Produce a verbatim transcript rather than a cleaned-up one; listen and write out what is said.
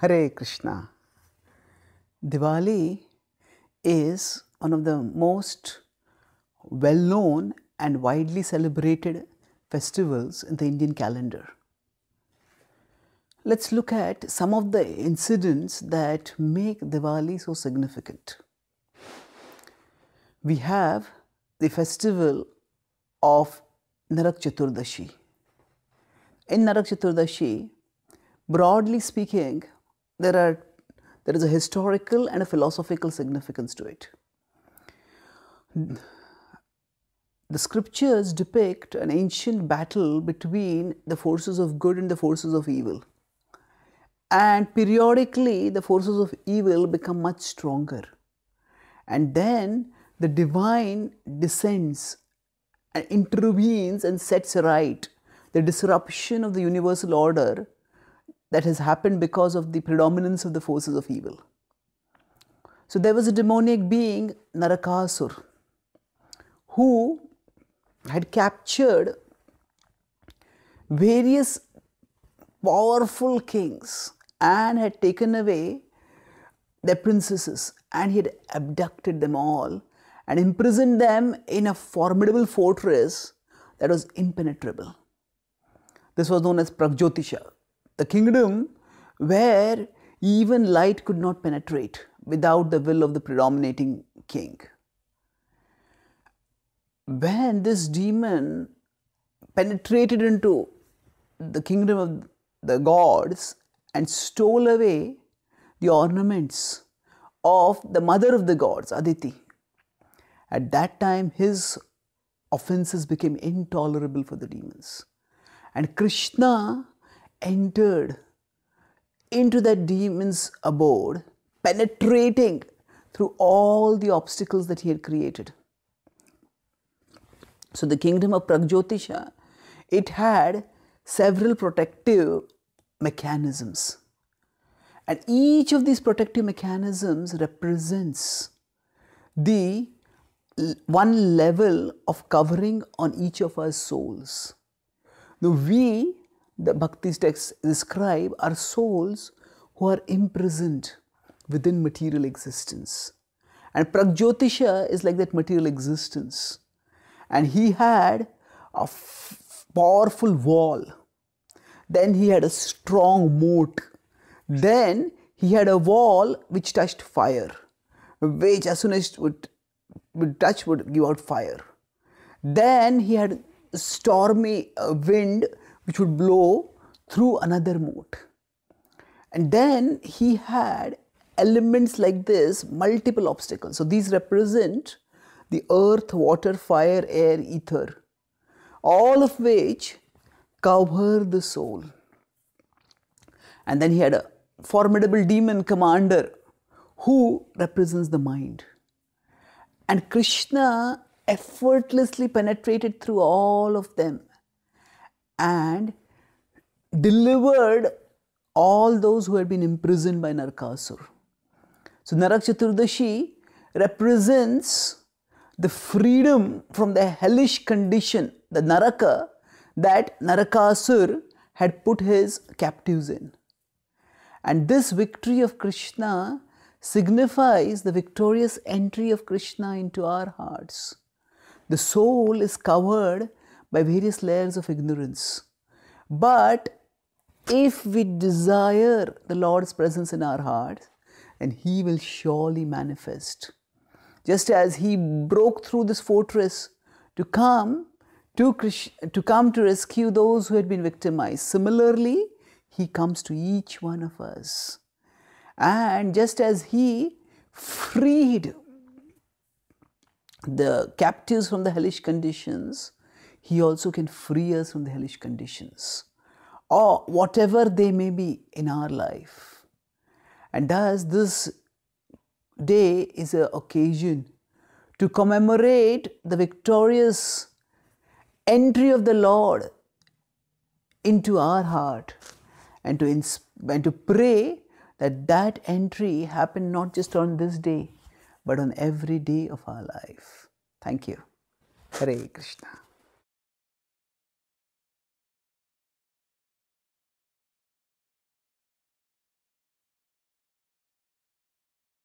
Hare Krishna. Diwali is one of the most well-known and widely celebrated festivals in the Indian calendar. Let's look at some of the incidents that make Diwali so significant. We have the festival of Naraka Chaturdashi. In Naraka Chaturdashi, broadly speaking, there are there is a historical and a philosophical significance to it. The scriptures depict an ancient battle between the forces of good and the forces of evil. And periodically, the forces of evil become much stronger. And then the divine descends and intervenes and sets right the disruption of the universal order that has happened because of the predominance of the forces of evil. So there was a demonic being, Naraka, who had captured various powerful kings and had taken away their princesses, and he had abducted them all and imprisoned them in a formidable fortress that was impenetrable. This was known as Pragjyotisha, the kingdom where even light could not penetrate without the will of the predominating king. When this demon penetrated into the kingdom of the gods and stole away the ornaments of the mother of the gods, Aditi, at that time his offenses became intolerable for the demons. And Krishna entered into that demon's abode, penetrating through all the obstacles that he had created. So the kingdom of Pragjyotisha, it had several protective mechanisms. And each of these protective mechanisms represents the one level of covering on each of our souls. Now we, the Bhakti texts describe, are souls who are imprisoned within material existence. And Pragjyotisha is like that material existence. And he had a powerful wall. Then he had a strong moat. Then he had a wall which touched fire, which as soon as it would, would touch would give out fire. Then he had stormy wind which would blow through another moat. And then he had elements like this, multiple obstacles. So these represent the earth, water, fire, air, ether, all of which cover the soul. And then he had a formidable demon commander who represents the mind. And Krishna effortlessly penetrated through all of them and delivered all those who had been imprisoned by Narakasur. So Naraka Chaturdashi represents the freedom from the hellish condition, the Naraka, that Narakasur had put his captives in. And this victory of Krishna signifies the victorious entry of Krishna into our hearts. The soul is covered by various layers of ignorance. But if we desire the Lord's presence in our hearts, then He will surely manifest. Just as He broke through this fortress to come to, Krishna, to come to rescue those who had been victimized, similarly, He comes to each one of us. And just as He freed the captives from the hellish conditions, He also can free us from the hellish conditions, or whatever they may be in our life. And thus this day is an occasion to commemorate the victorious entry of the Lord into our heart, and to, ins- and to pray that that entry happen not just on this day, but on every day of our life. Thank you. Hare Krishna.